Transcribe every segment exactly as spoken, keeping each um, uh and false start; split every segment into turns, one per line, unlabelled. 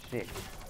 shit.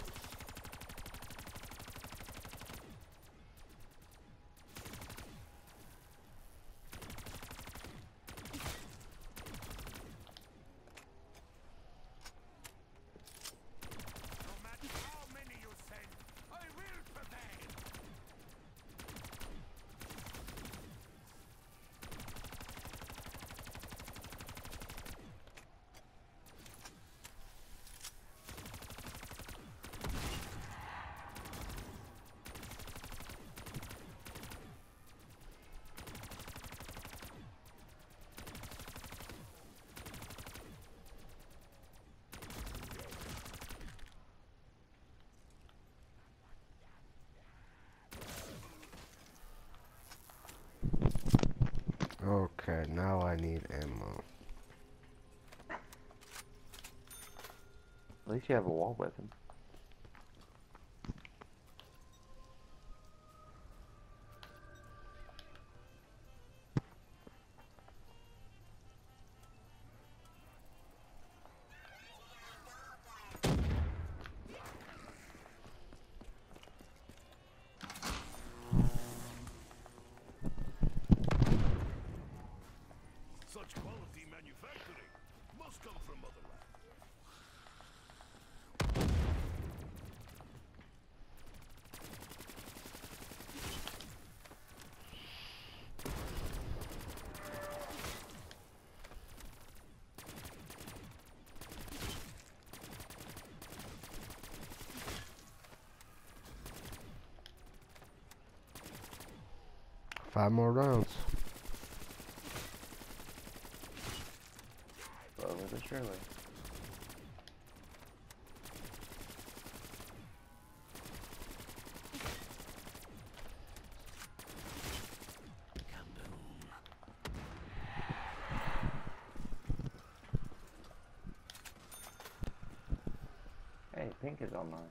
Okay, now I need ammo.
At least you have a wall weapon.
Such quality manufacturing must come from motherland.
Five more rounds.
Slowly but surely. Hey, pink is online.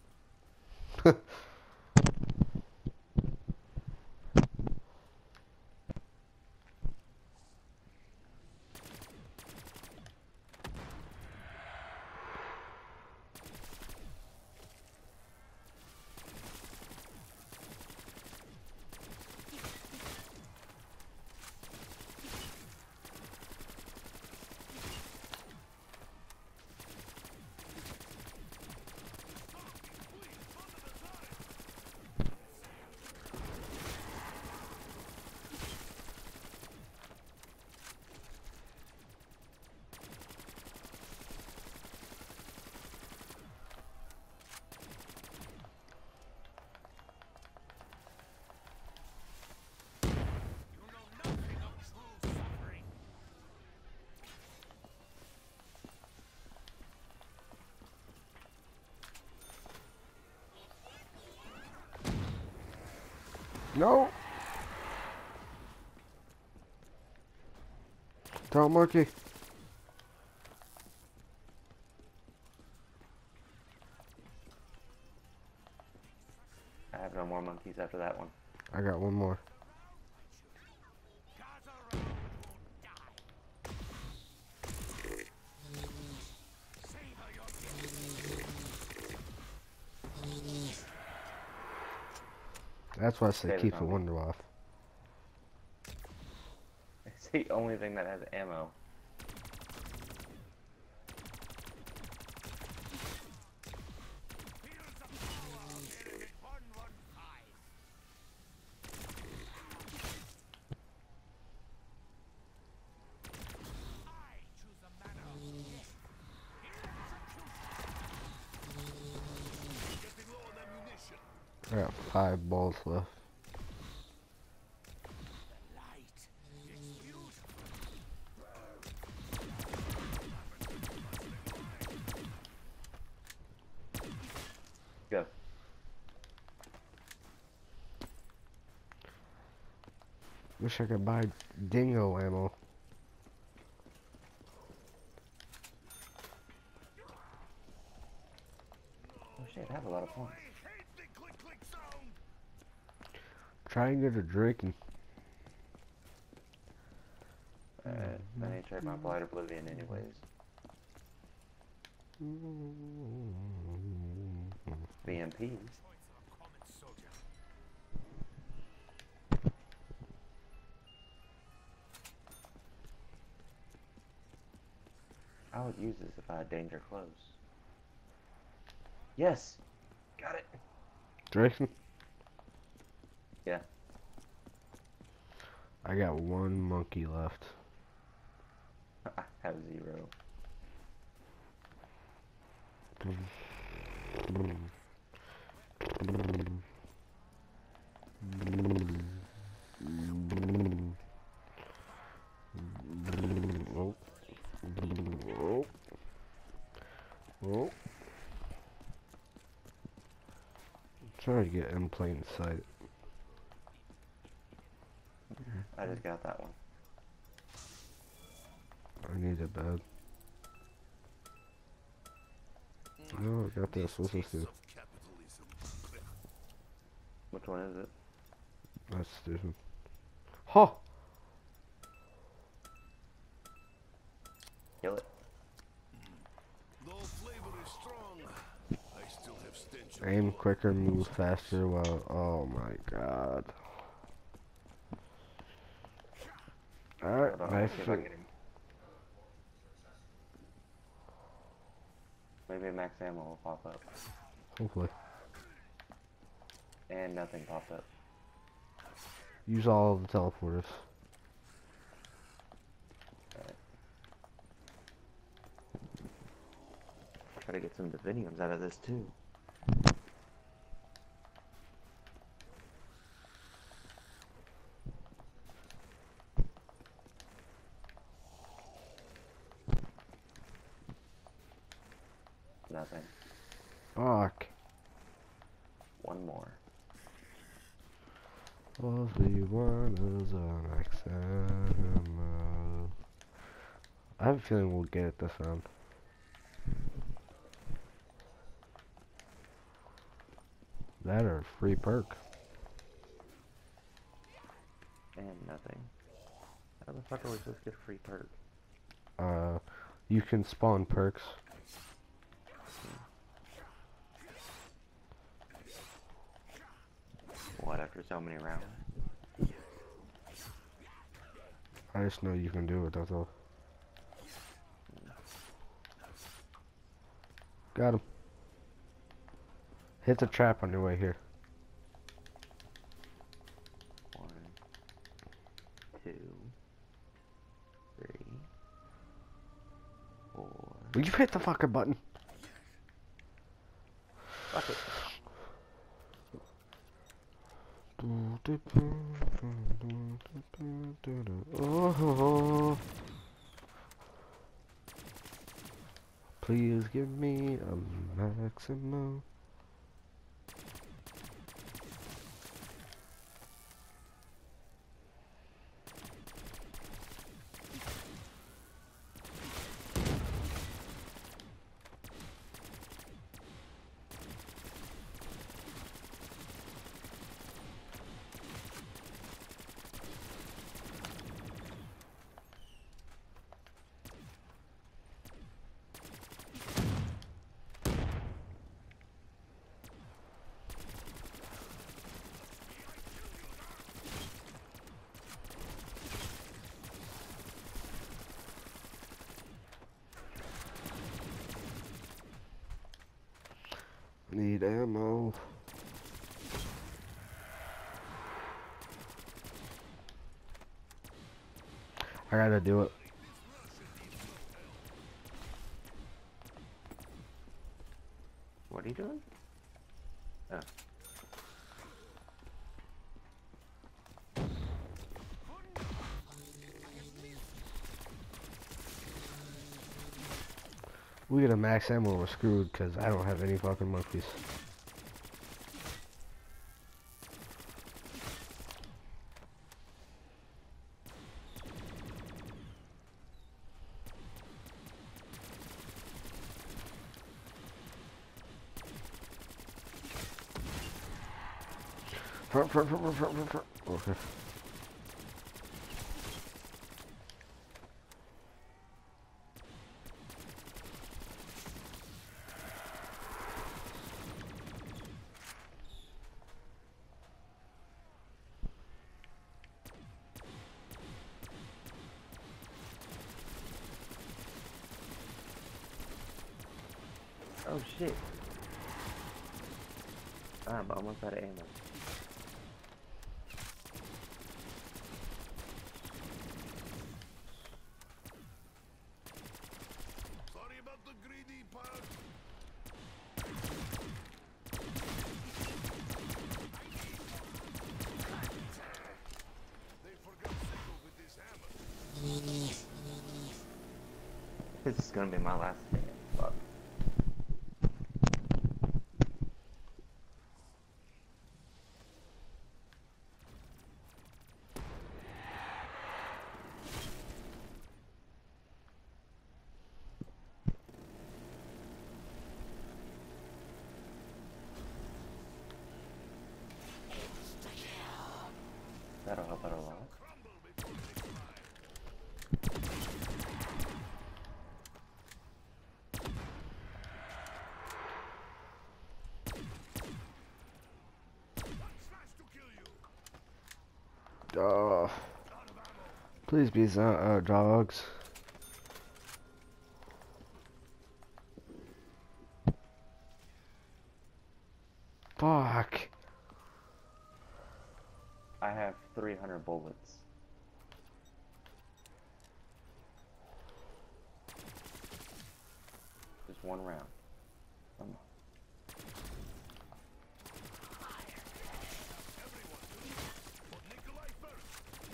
No! Don't monkey.
I have no more monkeys after that one.
I got one more. That's why I said
Save
keep
the
the
zombie.
wonder off.
It's the only thing that has ammo.
I got five balls left.
Go.
Wish I could buy dingo ammo.
Oh shit, I have a lot of points.
Try and get a drinking.
Uh, I need to check my Blight Oblivion anyways. P. I would use this if I had danger close. Yes! Got it!
Direction?
Yeah.
I got one monkey left.
I have zero.
Oh. Oh. Oh. Trying to get in plain sight.
I just got that one.
I need a bed. No, I got this. What's this do?
Which one is it?
That's different. Ha!
Kill it.
Though flavor is strong, I still have stench. of
Aim
blood.
quicker, move faster while. Oh my god. Alright,
Hold on,
nice.
let's see if I can get him. Maybe max ammo will pop up.
Hopefully.
And nothing popped up.
Use all of the teleporters.
Alright. Try to get some diviniums out of this too. Nothing.
Fuck.
One more.
All we want is an X ammo. I have a feeling we'll get it this round. That or free perk.
And nothing. How the fuck are we supposed to get a free perk?
Uh, you can spawn perks.
What, after so many rounds?
I just know you can do it, that's all. Got him. Hit the trap on your way here.
One, two, three, four.
Will you hit the fucking button?
Fuck it.
Oh, please give me a maximum. Need ammo. I gotta do it.
What are you doing? Oh.
We get a max ammo, we're screwed because I don't have any fucking monkeys. Front, front, front, front, front, front, front. Okay.
Oh shit. I'm almost out of ammo.
Sorry about the greedy part. They forgot Sickle with this hammer.
This is gonna be my last stand. Fuck. That'll help out a lot.
Crumble before they arrive. One slash to kill you.
Uh,
Out of ammo.
please be uh, uh, dogs. Fuck.
I have three hundred bullets. Just one round. Come on.
Everyone, but Nikolai first.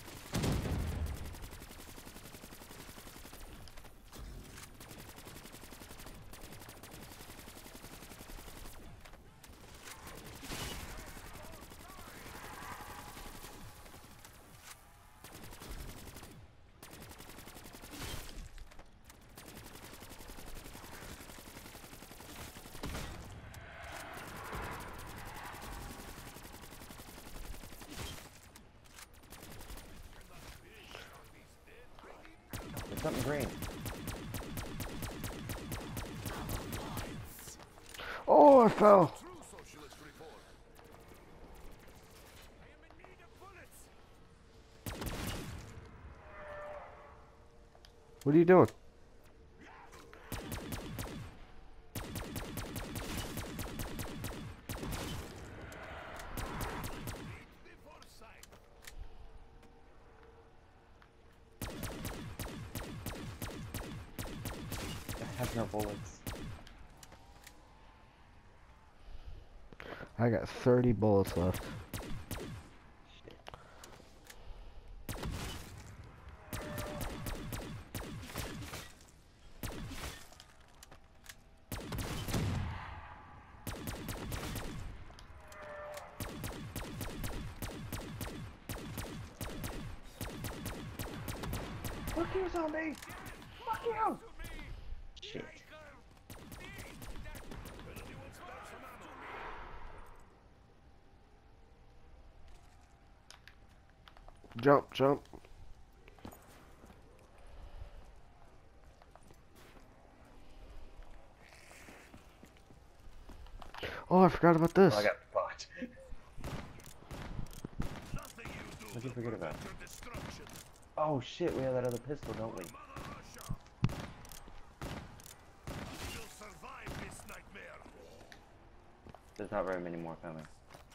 There's something green.
Oh, I fell.
True socialist report. I am in need of bullets.
What are you doing?
The foresight.
I have no bullets.
I got thirty bullets left.
Fuck you, zombie! Fuck you! Shit.
Jump, jump. Oh, I forgot about this.
Oh, I got fucked.
Nothing you do
What'd you
will
forget about?
prevent your destruction.
Oh shit, we have that other pistol, don't we?
Mother Russia. You will survive this nightmare.
There's not very many more coming.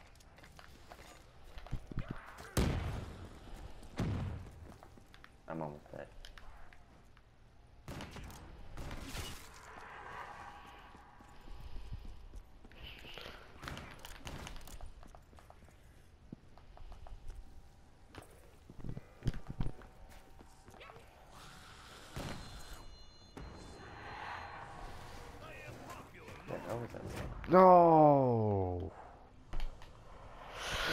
I'm almost dead. What the hell was that thing?
No.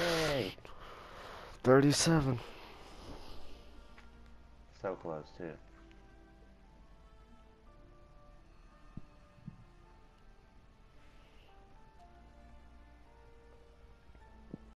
Yay!
thirty-seven.
So close too.